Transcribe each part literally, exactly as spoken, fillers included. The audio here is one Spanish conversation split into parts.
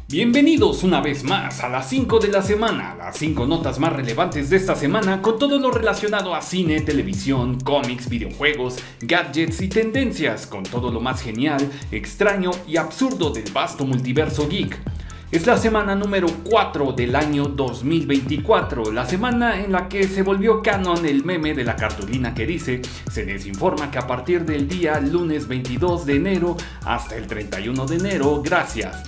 Bienvenidos una vez más a las cinco de la semana, las cinco notas más relevantes de esta semana con todo lo relacionado a cine, televisión, cómics, videojuegos, gadgets y tendencias, con todo lo más genial, extraño y absurdo del vasto multiverso geek. Es la semana número cuatro del año dos mil veinticuatro, la semana en la que se volvió canon el meme de la cartulina que dice: se les informa que a partir del día lunes veintidós de enero hasta el treinta y uno de enero, gracias.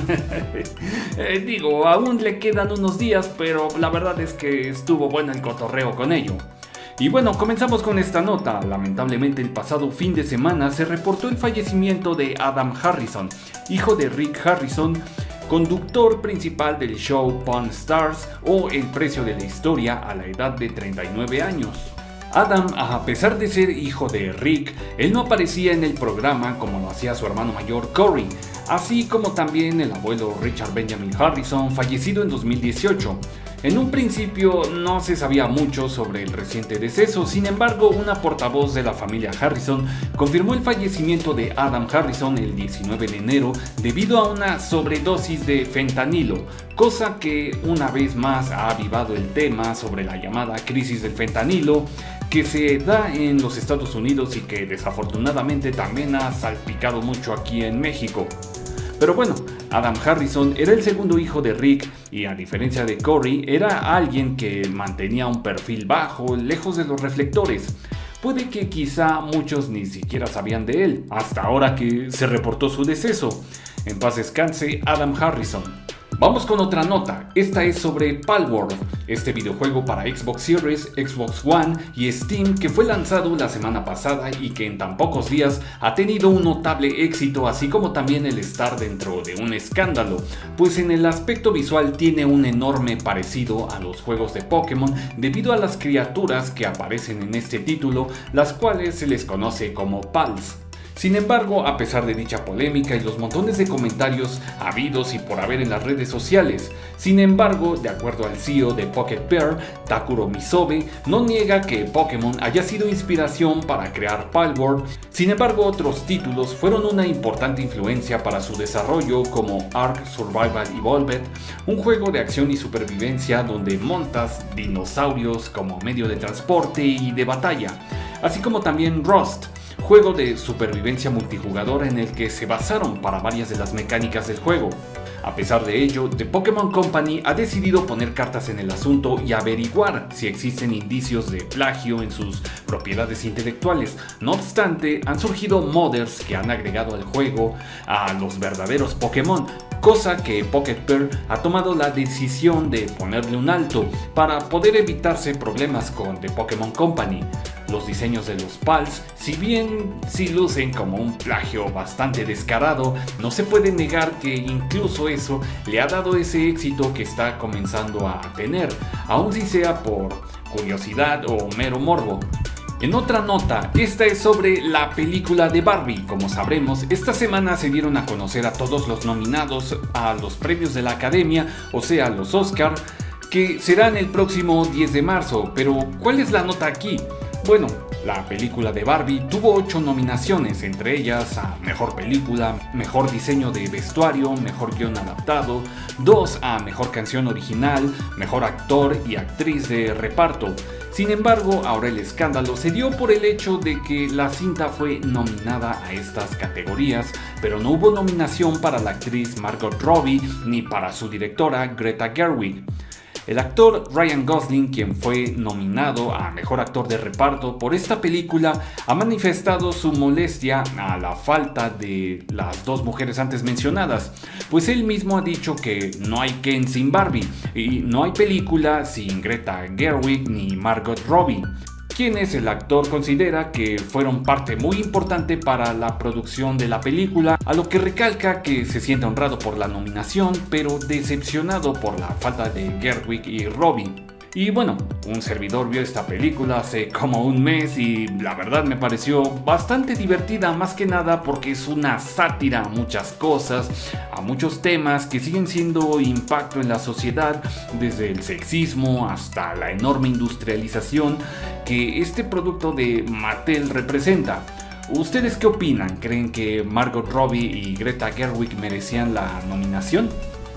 eh, digo, aún le quedan unos días, pero la verdad es que estuvo bueno el cotorreo con ello. Y bueno, comenzamos con esta nota. Lamentablemente el pasado fin de semana se reportó el fallecimiento de Adam Harrison, hijo de Rick Harrison, conductor principal del show Pawn Stars o El precio de la historia, a la edad de treinta y nueve años. Adam, a pesar de ser hijo de Rick, él no aparecía en el programa como lo hacía su hermano mayor Corey, así como también el abuelo Richard Benjamin Harrison, fallecido en dos mil dieciocho. En un principio no se sabía mucho sobre el reciente deceso, sin embargo una portavoz de la familia Harrison confirmó el fallecimiento de Adam Harrison el diecinueve de enero debido a una sobredosis de fentanilo, cosa que una vez más ha avivado el tema sobre la llamada crisis del fentanilo que se da en los Estados Unidos y que desafortunadamente también ha salpicado mucho aquí en México. Pero bueno, Adam Harrison era el segundo hijo de Rick y, a diferencia de Corey, era alguien que mantenía un perfil bajo, lejos de los reflectores. Puede que quizá muchos ni siquiera sabían de él, hasta ahora que se reportó su deceso. En paz descanse Adam Harrison. Vamos con otra nota, esta es sobre Palworld, este videojuego para Xbox Series, Xbox One y Steam que fue lanzado la semana pasada y que en tan pocos días ha tenido un notable éxito, así como también el estar dentro de un escándalo, pues en el aspecto visual tiene un enorme parecido a los juegos de Pokémon debido a las criaturas que aparecen en este título, las cuales se les conoce como Pals. Sin embargo, a pesar de dicha polémica y los montones de comentarios habidos y por haber en las redes sociales, sin embargo, de acuerdo al C E O de Pocket Pair, Takuro Misobe, no niega que Pokémon haya sido inspiración para crear Palworld. Sin embargo, otros títulos fueron una importante influencia para su desarrollo, como Ark Survival Evolved, un juego de acción y supervivencia donde montas dinosaurios como medio de transporte y de batalla, así como también Rust, juego de supervivencia multijugador en el que se basaron para varias de las mecánicas del juego. A pesar de ello, The Pokémon Company ha decidido poner cartas en el asunto y averiguar si existen indicios de plagio en sus propiedades intelectuales. No obstante, han surgido modders que han agregado al juego a los verdaderos Pokémon, cosa que Pocket Pair ha tomado la decisión de ponerle un alto para poder evitarse problemas con The Pokémon Company. Los diseños de los Pals, si bien sí lucen como un plagio bastante descarado, no se puede negar que incluso eso le ha dado ese éxito que está comenzando a tener, aun si sea por curiosidad o mero morbo. En otra nota, esta es sobre la película de Barbie. Como sabremos, esta semana se dieron a conocer a todos los nominados a los premios de la Academia, o sea, los Oscar, que serán el próximo diez de marzo. Pero, ¿cuál es la nota aquí? Bueno, la película de Barbie tuvo ocho nominaciones, entre ellas a Mejor Película, Mejor Diseño de Vestuario, Mejor Guión Adaptado, dos a Mejor Canción Original, Mejor Actor y Actriz de Reparto. Sin embargo, ahora el escándalo se dio por el hecho de que la cinta fue nominada a estas categorías, pero no hubo nominación para la actriz Margot Robbie ni para su directora Greta Gerwig. El actor Ryan Gosling, quien fue nominado a Mejor Actor de Reparto por esta película, ha manifestado su molestia a la falta de las dos mujeres antes mencionadas, pues él mismo ha dicho que no hay Ken sin Barbie y no hay película sin Greta Gerwig ni Margot Robbie, quienes el actor considera que fueron parte muy importante para la producción de la película, a lo que recalca que se siente honrado por la nominación, pero decepcionado por la falta de Gerwig y Robbie. Y bueno, un servidor vio esta película hace como un mes y la verdad me pareció bastante divertida, más que nada porque es una sátira a muchas cosas, a muchos temas que siguen siendo impacto en la sociedad, desde el sexismo hasta la enorme industrialización que este producto de Mattel representa. ¿Ustedes qué opinan? ¿Creen que Margot Robbie y Greta Gerwig merecían la nominación?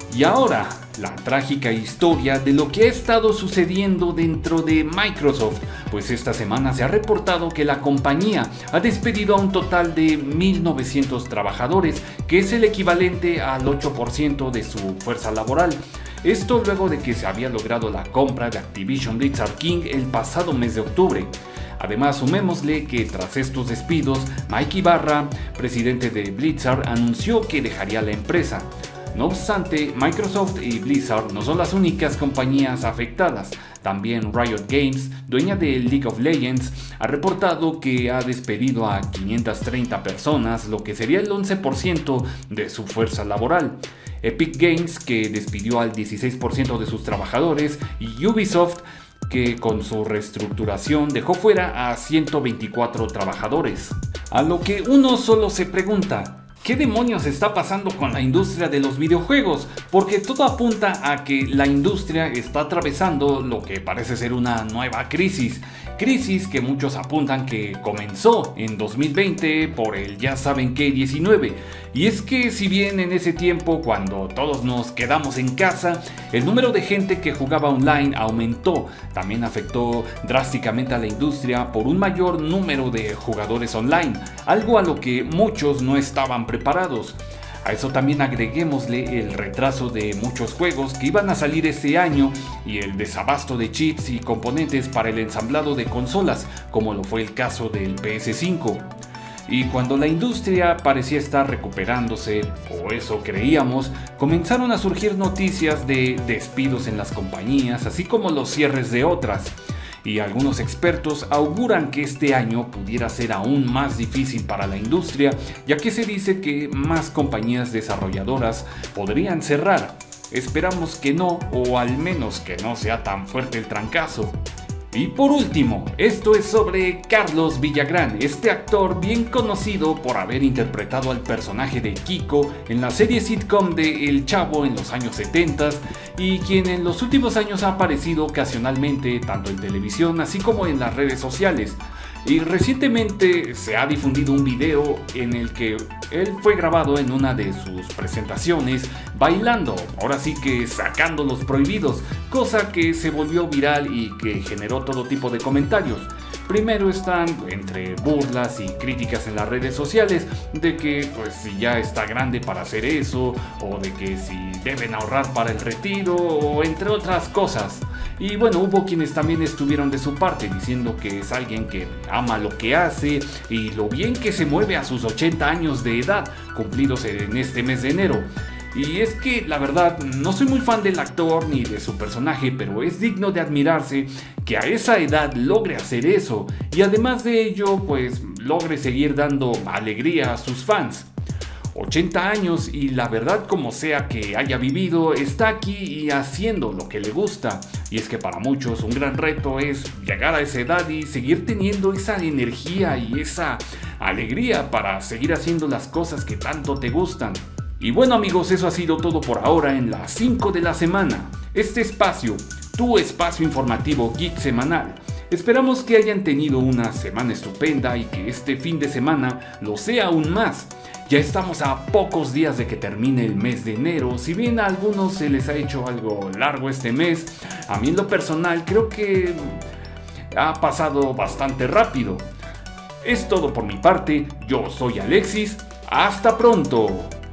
Y ahora, la trágica historia de lo que ha estado sucediendo dentro de Microsoft, pues esta semana se ha reportado que la compañía ha despedido a un total de mil novecientos trabajadores, que es el equivalente al ocho por ciento de su fuerza laboral. Esto luego de que se había logrado la compra de Activision Blizzard King el pasado mes de octubre. Además, sumémosle que tras estos despidos, Mike Ibarra, presidente de Blizzard, anunció que dejaría la empresa. No obstante, Microsoft y Blizzard no son las únicas compañías afectadas. También Riot Games, dueña de League of Legends, ha reportado que ha despedido a quinientas treinta personas, lo que sería el once por ciento de su fuerza laboral. Epic Games, que despidió al dieciséis por ciento de sus trabajadores, y Ubisoft, que con su reestructuración dejó fuera a ciento veinticuatro trabajadores. A lo que uno solo se pregunta: ¿qué demonios está pasando con la industria de los videojuegos? Porque todo apunta a que la industria está atravesando lo que parece ser una nueva crisis. Crisis que muchos apuntan que comenzó en dos mil veinte por el ya saben qué diecinueve. Y es que si bien en ese tiempo, cuando todos nos quedamos en casa, el número de gente que jugaba online aumentó, también afectó drásticamente a la industria por un mayor número de jugadores online, algo a lo que muchos no estaban preparados. A eso también agreguémosle el retraso de muchos juegos que iban a salir este año y el desabasto de chips y componentes para el ensamblado de consolas, como lo fue el caso del P S cinco. Y cuando la industria parecía estar recuperándose, o eso creíamos, comenzaron a surgir noticias de despidos en las compañías, así como los cierres de otras. Y algunos expertos auguran que este año pudiera ser aún más difícil para la industria, ya que se dice que más compañías desarrolladoras podrían cerrar. Esperamos que no, o al menos que no sea tan fuerte el trancazo. Y por último, esto es sobre Carlos Villagrán, este actor bien conocido por haber interpretado al personaje de Kiko en la serie sitcom de El Chavo en los años setenta y quien en los últimos años ha aparecido ocasionalmente tanto en televisión así como en las redes sociales. Y recientemente se ha difundido un video en el que él fue grabado en una de sus presentaciones bailando, ahora sí que sacando los prohibidos, cosa que se volvió viral y que generó todo tipo de comentarios. Primero están entre burlas y críticas en las redes sociales de que pues si ya está grande para hacer eso, o de que si deben ahorrar para el retiro, o entre otras cosas. Y bueno, hubo quienes también estuvieron de su parte diciendo que es alguien que ama lo que hace y lo bien que se mueve a sus ochenta años de edad, cumplidos en este mes de enero. Y es que la verdad no soy muy fan del actor ni de su personaje, pero es digno de admirarse que a esa edad logre hacer eso y además de ello pues logre seguir dando alegría a sus fans. ochenta años y la verdad, como sea que haya vivido, está aquí y haciendo lo que le gusta. Y es que para muchos un gran reto es llegar a esa edad y seguir teniendo esa energía y esa alegría para seguir haciendo las cosas que tanto te gustan. Y bueno amigos, eso ha sido todo por ahora en las cinco de la semana. Este espacio, tu espacio informativo geek semanal. Esperamos que hayan tenido una semana estupenda y que este fin de semana lo sea aún más. Ya estamos a pocos días de que termine el mes de enero. Si bien a algunos se les ha hecho algo largo este mes, a mí en lo personal creo que ha pasado bastante rápido. Es todo por mi parte, yo soy Alexis, hasta pronto.